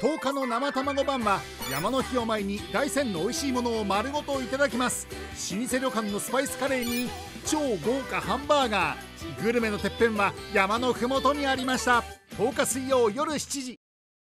10日の生卵晩は山の日を前に大山の美味しいものを丸ごといただきます。老舗旅館のスパイスカレーに超豪華ハンバーガー、グルメのてっぺんは山のふもとにありました。10日水曜夜7時。